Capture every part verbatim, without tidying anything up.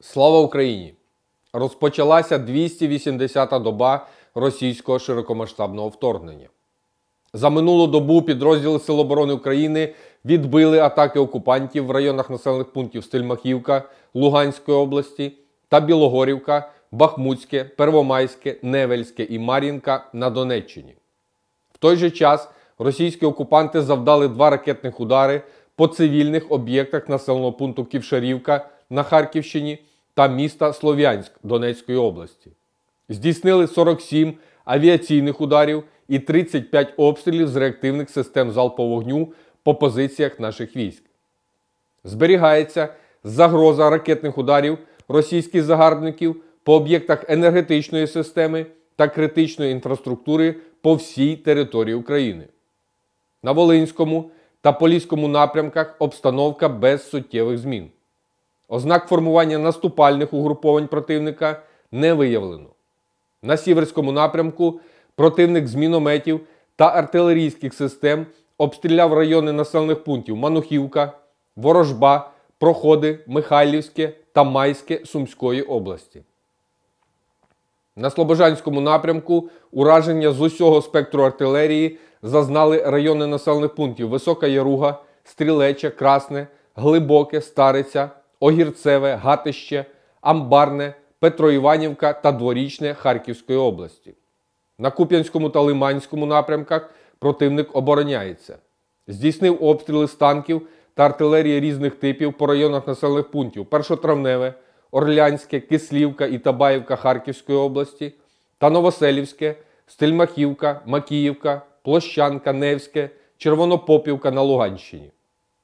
Слава Україні! Розпочалася двісті вісімдесята доба російського широкомасштабного вторгнення. За минулу добу підрозділи Сил оборони України відбили атаки окупантів в районах населених пунктів Стельмахівка Луганської області та Білогорівка, Бахмутське, Первомайське, Невельське і Мар'їнка на Донеччині. В той же час російські окупанти завдали два ракетних удари по цивільних об'єктах населеного пункту Ківшарівка на Харківщині та міста Слов'янськ Донецької області. Здійснили сорок сім авіаційних ударів і тридцять п'ять обстрілів з реактивних систем залпового вогню по позиціях наших військ. Зберігається загроза ракетних ударів російських загарбників по об'єктах енергетичної системи та критичної інфраструктури по всій території України. На Волинському та Поліському напрямках обстановка без суттєвих змін. Ознак формування наступальних угруповань противника не виявлено. На Сіверському напрямку противник з мінометів та артилерійських систем обстріляв райони населених пунктів Манухівка, Ворожба, Проходи, Михайлівське та Майське Сумської області. На Слобожанському напрямку ураження з усього спектру артилерії зазнали райони населених пунктів Висока Яруга, Стрілеча, Красне, Глибоке, Стариця, Огірцеве, Гатище, Амбарне, Петроіванівка та Дворічне Харківської області. На Куп'янському та Лиманському напрямках противник обороняється. Здійснив обстріли з танків та артилерії різних типів по районах населених пунктів Першотравневе, Орлянське, Кислівка і Табаївка Харківської області та Новоселівське, Стельмахівка, Макіївка, Площанка, Невське, Червонопопівка на Луганщині.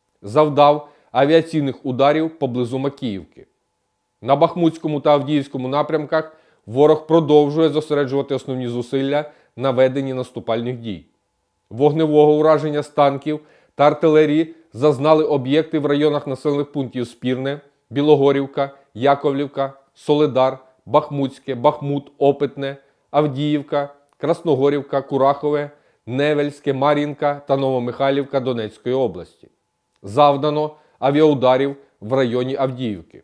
Завдав авіаційних ударів поблизу Макіївки. На Бахмутському та Авдіївському напрямках ворог продовжує зосереджувати основні зусилля на веденні наступальних дій. Вогневого ураження з танків та артилерії зазнали об'єкти в районах населених пунктів Спірне, Білогорівка, Яковлівка, Солидар, Бахмутське, Бахмут, Опитне, Авдіївка, Красногорівка, Курахове, Невельське, Мар'їнка та Новомихайлівка Донецької області. Завдано авіаударів в районі Авдіївки.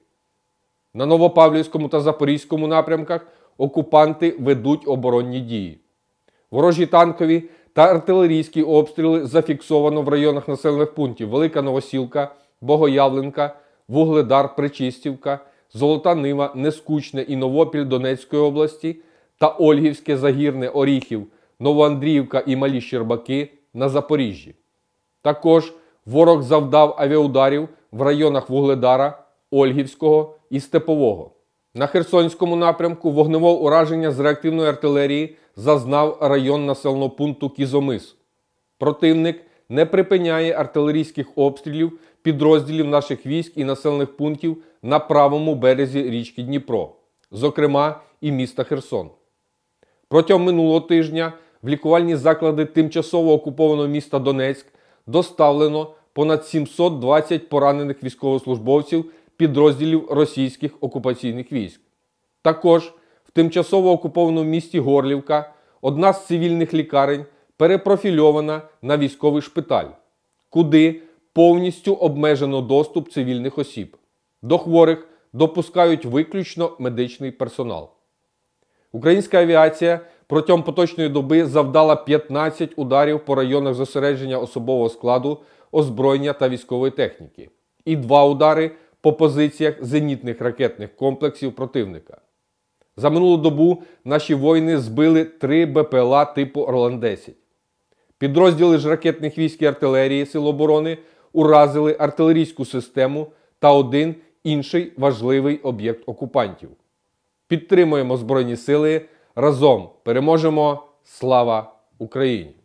На Новопавлівському та Запорізькому напрямках окупанти ведуть оборонні дії. Ворожі танкові та артилерійські обстріли зафіксовано в районах населених пунктів Велика Новосілка, Богоявленка, Вугледар, Причистівка, Золота Нива, Нескучне і Новопіль Донецької області та Ольгівське, Загірне, Оріхів, Новоандріївка і Малі Щербаки на Запоріжжі. Також ворог завдав авіаударів в районах Вугледара, Ольгівського і Степового. На Херсонському напрямку вогневого ураження з реактивної артилерії зазнав район населеного пункту Кізомис. Противник не припиняє артилерійських обстрілів підрозділів наших військ і населених пунктів на правому березі річки Дніпро, зокрема і міста Херсон. Протягом минулого тижня в лікувальні заклади тимчасово окупованого міста Донецьк доставлено понад сімсот двадцять поранених військовослужбовців підрозділів російських окупаційних військ. Також в тимчасово окупованому місті Горлівка одна з цивільних лікарень перепрофільована на військовий шпиталь, куди повністю обмежено доступ цивільних осіб. До хворих допускають виключно медичний персонал. Українська авіація протягом поточної доби завдала п'ятнадцять ударів по районах зосередження особового складу, озброєння та військової техніки і два удари по позиціях зенітних ракетних комплексів противника. За минулу добу наші воїни збили три Б П Л А типу Орлан десять. Підрозділи ж ракетних військ і артилерії Сил оборони уразили артилерійську систему та один інший важливий об'єкт окупантів. Підтримуємо Збройні Сили. Разом переможемо! Слава Україні!